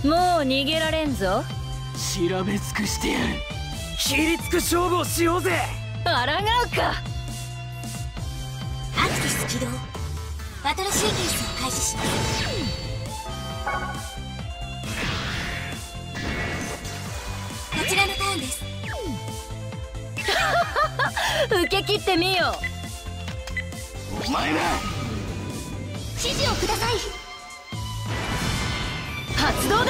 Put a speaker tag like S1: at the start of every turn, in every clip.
S1: もう逃げられんぞ。
S2: 調べ尽くしてやる。切りつく勝負をしようぜ。
S1: 抗うか。
S3: アクティス起動。バトルシーケンスを開始します。こちらのターンです。
S1: 受け切ってみよ。
S2: お前ら
S3: 指示をください。
S1: 発動だ。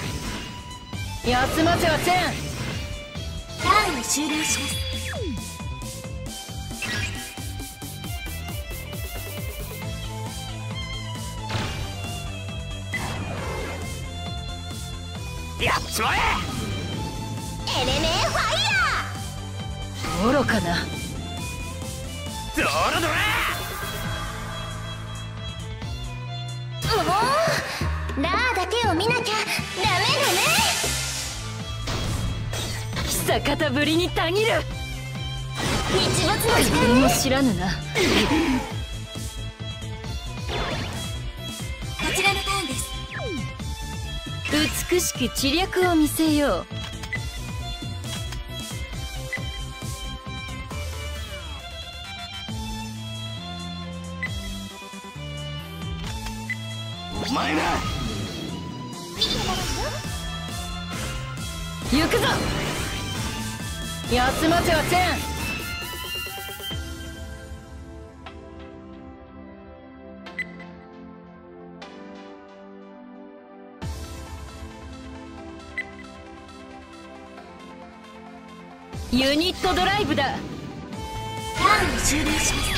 S1: 休ませはせん。
S3: ターンを終了します。
S2: やっちまえ。
S3: エレメーファイヤ
S1: 愚かな。
S2: ドラドラ。
S3: ラーだけを見なきゃダメだね。
S1: 久方ぶりにたぎる。
S3: 日没の時間
S1: 何も知らぬな。
S3: こちらのターンです。
S1: 美しき知略を見せよう。
S2: お前ら
S1: 行くぞ。休ませはせん。ユニットドライブだ。
S3: ターンを終了します。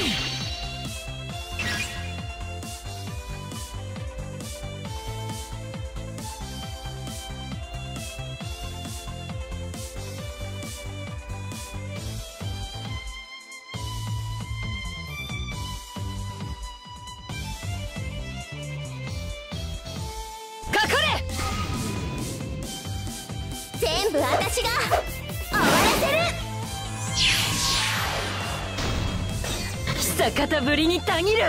S3: 全部私が終わらせる。
S1: 久方ぶりにたぎる。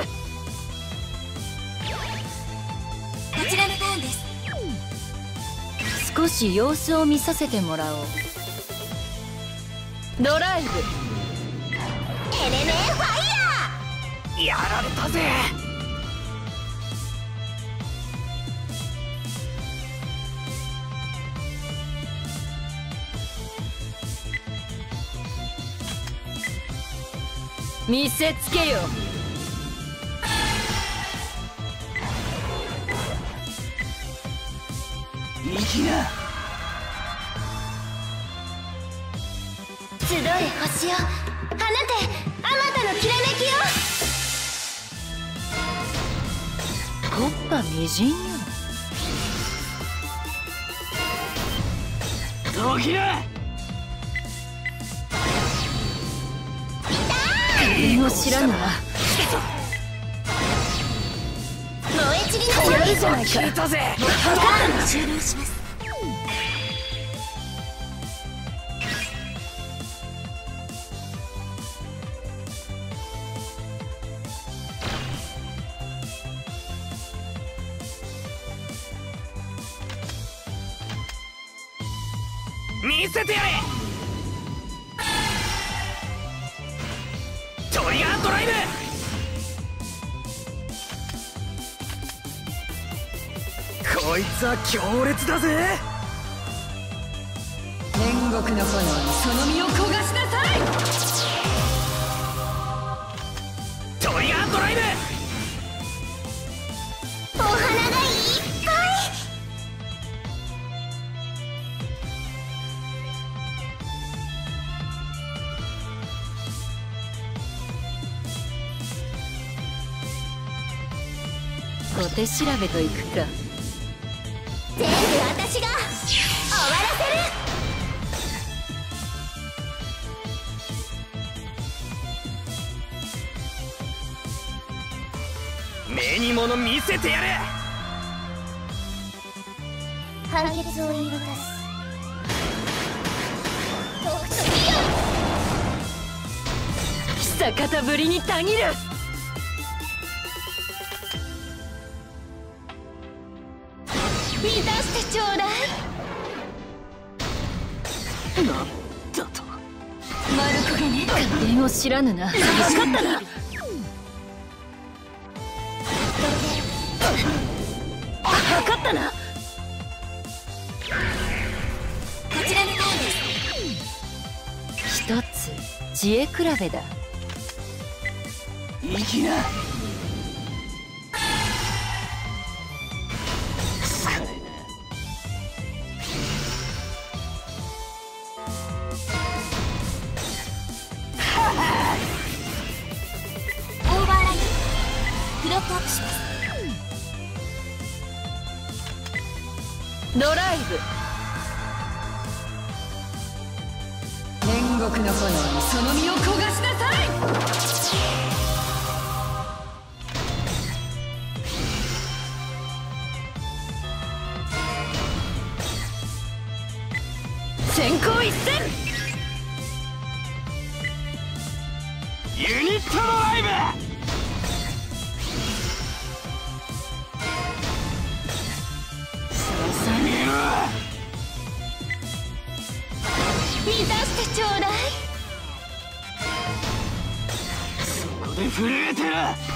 S3: こちらのターンです。
S1: 少し様子を見させてもらおう。ドライブ。
S3: エレメーファイヤ
S2: やられたぜ。
S1: 見せつけよ。
S2: 行きな。
S3: 集え星よ、放てあまたのきらめきよ。
S1: 木っ端みじんよ。
S2: どきな。
S1: 何も知らぬな。
S3: 燃え散りなさい。
S1: いいじゃないか。
S2: 聞いたぜ。
S3: ターンを終了します。
S2: 見せてやれ。トリガードライブ。こいつは強烈だぜ。
S1: 天国の炎にその身を焦がしなさい。
S2: トリガードライブ。
S3: お花がいっぱい。
S1: 小手調べといくか。
S3: 全部私が終わらせる。
S2: 目に物見せてやれ。
S3: 判決を言い渡す。
S1: 久方ぶりにたぎる。
S3: 満たしてせてちょうだい。
S2: なんだと。
S3: 丸焦げね。
S1: 加点を知らぬな。分かったな。分かったな。
S3: こちらのターンです。
S1: 一つ知恵比べだ。
S2: いきな。疲れな。
S3: オーバーライトクロックアップします。
S1: ドライブ。天国の炎にその身を焦がしなさい。先行一戦。
S2: ユニットのライブ。捧げろ。
S3: 満たしてちょうだい。
S2: そこで震えてる。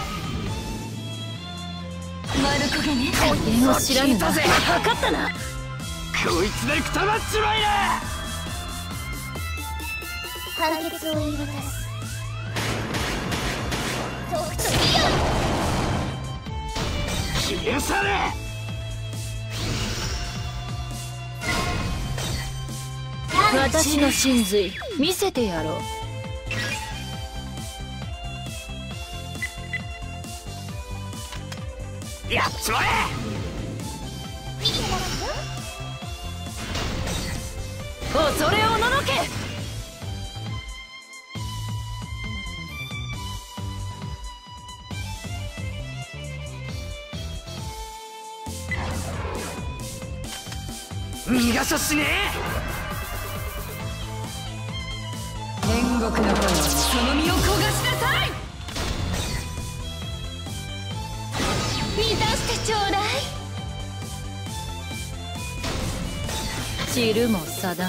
S3: 丸焦げね。
S1: 加点を知らぬな。分かったな。
S2: こいつでくたばっちまいな。
S3: 判決を言い渡す。とくと
S2: 消え去れ。
S1: 私の真髄見せてやろ
S2: う。やっちまえ。
S3: 見てもらうよ。
S1: 恐れおののけ。
S2: 逃がしゃしね
S1: 天国の炎にその身を焦がしなさい。
S3: 満たしてちょうだい。
S1: 知るも定む。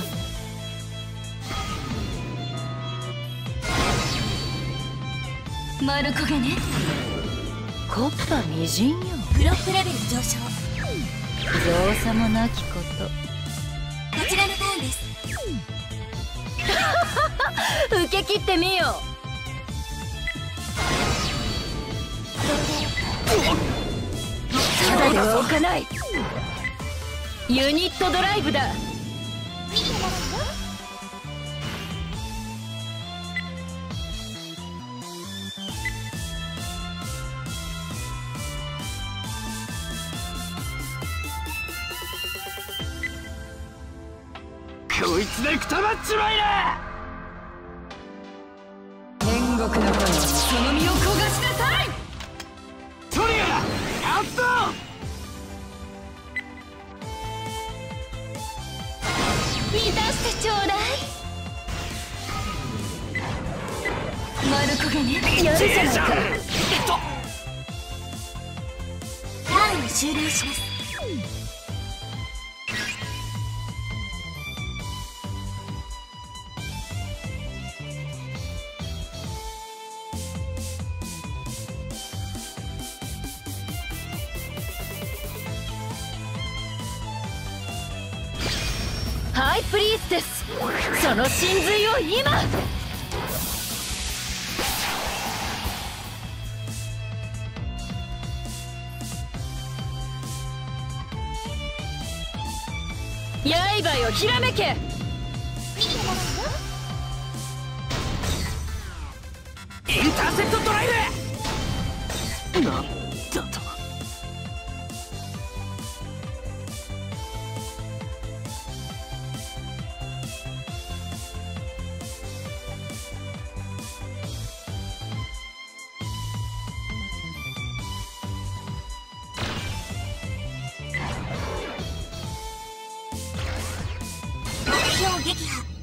S3: 丸焦げね。
S1: コッパみじんよ。
S3: ブロックレベル上昇。
S1: 造作もなきこと。
S3: こちらのターンです。
S1: 受け切ってみよ。ただでは置かない。ユニットドライブだ。
S3: 見てもらうよ。
S2: こいつでくたばっちまいな。
S1: 天国の炎にその身を焦がしなさい。
S2: トリガーアット。
S3: 満たしてちょうだい。丸焦げね。
S1: やるじゃないか。
S3: ターンを終了します。
S1: ハイプリーステス、その真髄を今。刃よひらめけ。
S3: 見てもらうよ。
S2: インターセプトドライブ。なんだと。
S3: 目標撃破。